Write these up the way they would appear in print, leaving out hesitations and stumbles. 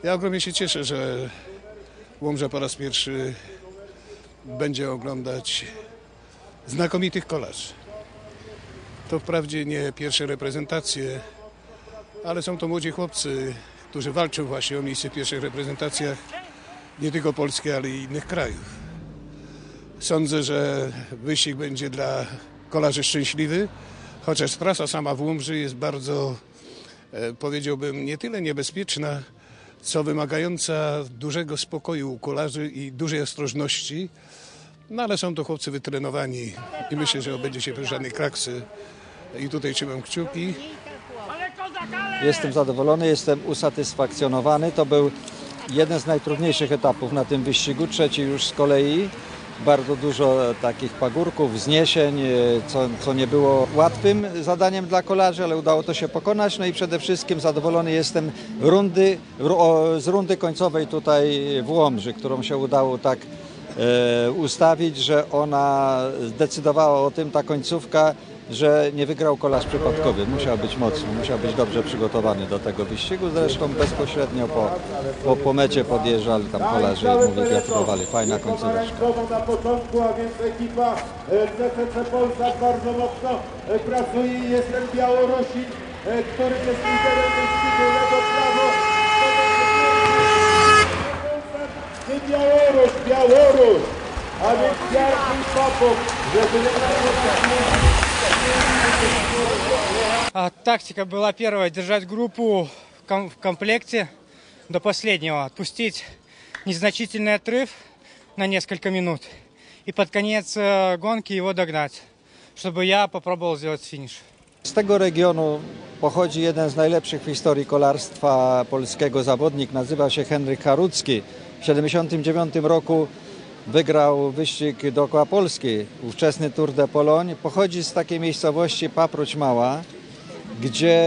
Ja ogromnie się cieszę, że Łomża po raz pierwszy będzie oglądać znakomitych kolarzy. To wprawdzie nie pierwsze reprezentacje, ale są to młodzi chłopcy, którzy walczą właśnie o miejsce w pierwszych reprezentacjach nie tylko Polski, ale i innych krajów. Sądzę, że wyścig będzie dla kolarzy szczęśliwy, chociaż trasa sama w Łomży jest bardzo, powiedziałbym, nie tyle niebezpieczna, co wymagająca dużego spokoju u kolarzy i dużej ostrożności. No ale są to chłopcy wytrenowani i myślę, że będzie się bez żadnej kraksy. I tutaj trzymam kciuki. Jestem zadowolony, jestem usatysfakcjonowany. To był jeden z najtrudniejszych etapów na tym wyścigu, trzeci już z kolei. Bardzo dużo takich pagórków, wzniesień, co nie było łatwym zadaniem dla kolarzy, ale udało to się pokonać. No i przede wszystkim zadowolony jestem z rundy końcowej tutaj w Łomży, którą się udało tak ustawić, że ona zdecydowała o tym, ta końcówka, że nie wygrał kolarz przypadkowy. Musiał być mocny, musiał być dobrze przygotowany do tego wyścigu. Zresztą bezpośrednio po mecie podjeżdżali tam kolarze i mówię, gratulowali. Fajna końcóweczka. Na początku, a więc ekipa CCC Polsat bardzo mocno pracuje. Jest ten Białorusin, który jest liderem wyścigu, lewo, prawo. Białoruś, a więc Jarku i Popów, żeby Тактика была первая — держать группу в комплекте до последнего, отпустить незначительный отрыв на несколько минут и под конец гонки его догнать, чтобы я попробовал сделать финиш. Z tego regionu pochodzi jeden z najlepszych w historii kolarstwa polskiego zawodnik, nazywa się Henryk Harucki. W 1979 roku wygrał wyścig dookoła Polski, ówczesny Tour de Pologne. Pochodzi z takiej miejscowości Paproć Mała, gdzie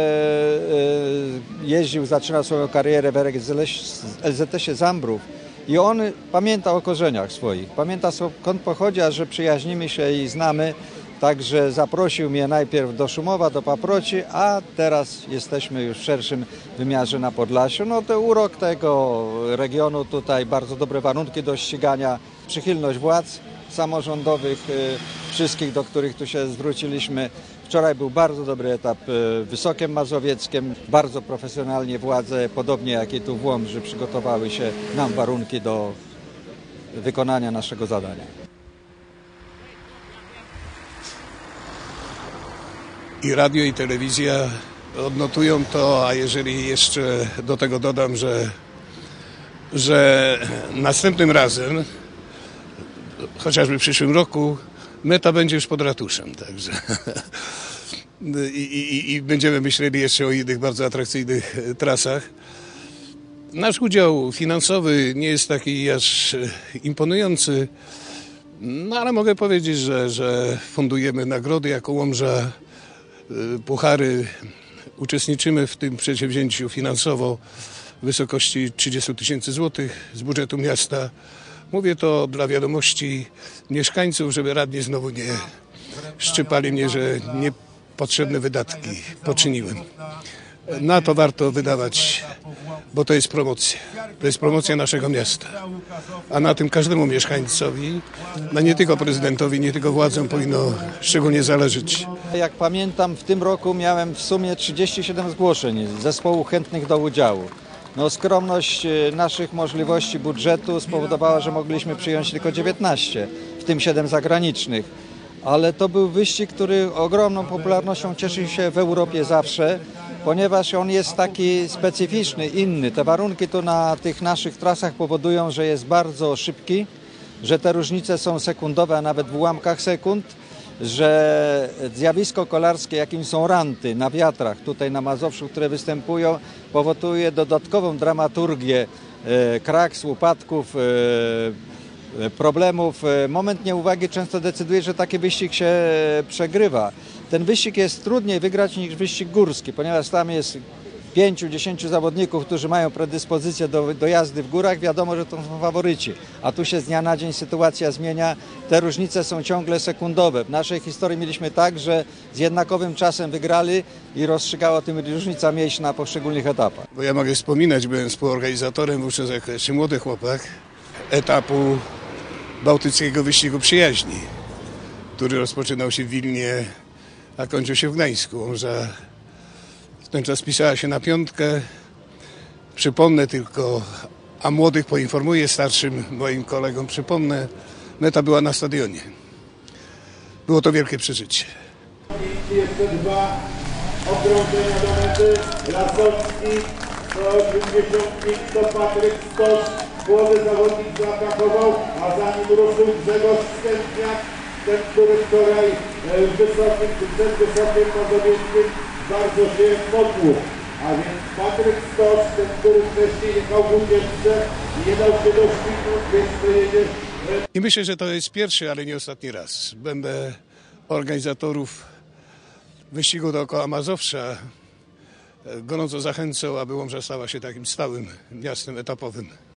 jeździł, zaczynał swoją karierę w LZS-ie Zambrów. I on pamięta o korzeniach swoich, pamięta skąd pochodzi, a że przyjaźnimy się i znamy. Także zaprosił mnie najpierw do Szumowa, do Paproci, a teraz jesteśmy już w szerszym wymiarze na Podlasiu. No to urok tego regionu, tutaj bardzo dobre warunki do ścigania, przychylność władz samorządowych, wszystkich, do których tu się zwróciliśmy. Wczoraj był bardzo dobry etap w Wysokiem Mazowieckiem, bardzo profesjonalnie władze, podobnie jak i tu w Łomży, przygotowały się nam warunki do wykonania naszego zadania. I radio, i telewizja odnotują to, a jeżeli jeszcze do tego dodam, że następnym razem, chociażby w przyszłym roku, meta będzie już pod ratuszem, także i będziemy myśleli jeszcze o innych bardzo atrakcyjnych trasach. Nasz udział finansowy nie jest taki aż imponujący, no ale mogę powiedzieć, że fundujemy nagrody jako Łomża, puchary. Uczestniczymy w tym przedsięwzięciu finansowo w wysokości 30 000 złotych z budżetu miasta. Mówię to dla wiadomości mieszkańców, żeby radni znowu nie szczypali mnie, że niepotrzebne wydatki poczyniłem. Na to warto wydawać, bo to jest promocja. To jest promocja naszego miasta. A na tym każdemu mieszkańcowi, nie tylko prezydentowi, nie tylko władzom powinno szczególnie zależeć. Jak pamiętam, w tym roku miałem w sumie 37 zgłoszeń zespołu chętnych do udziału. No, skromność naszych możliwości budżetu spowodowała, że mogliśmy przyjąć tylko 19, w tym 7 zagranicznych. Ale to był wyścig, który ogromną popularnością cieszy się w Europie zawsze, ponieważ on jest taki specyficzny, inny. Te warunki tu na tych naszych trasach powodują, że jest bardzo szybki, że te różnice są sekundowe, a nawet w ułamkach sekund, że zjawisko kolarskie, jakim są ranty na wiatrach tutaj na Mazowszu, które występują, powoduje dodatkową dramaturgię kraks, upadków, problemów. Moment nieuwagi często decyduje, że taki wyścig się przegrywa. Ten wyścig jest trudniej wygrać niż wyścig górski, ponieważ tam jest 5-10 zawodników, którzy mają predyspozycję do jazdy w górach, wiadomo, że to są faworyci. A tu się z dnia na dzień sytuacja zmienia. Te różnice są ciągle sekundowe. W naszej historii mieliśmy tak, że z jednakowym czasem wygrali i rozstrzygała tym różnica miejsc na poszczególnych etapach. Bo ja mogę wspominać, byłem współorganizatorem wówczas jako jeszcze młody chłopak etapu bałtyckiego wyścigu przyjaźni, który rozpoczynał się w Wilnie, a kończył się w Gdańsku. Łomża w ten czas pisała się na piątkę. Przypomnę tylko, a młodych poinformuję, starszym moim kolegom przypomnę, meta była na stadionie. Było to wielkie przeżycie. Jeszcze 2 okrążenia do mety. Lasowski, 185 to Patryk Stosz. Młody zawodnik zaatakował, a za nim ruszył Grzegorz Stępniak, ten, który wczoraj przed wysokim Mazowieckim bardzo się modlił. A więc Patryk Stosz, ten, który wcześniej jechał w ucieczce i nie dał się doścignąć, więc pojedzie. I myślę, że to jest pierwszy, ale nie ostatni raz. Będę organizatorów wyścigu dookoła Mazowsza gorąco zachęcał, aby Łomża stała się takim stałym miastem etapowym.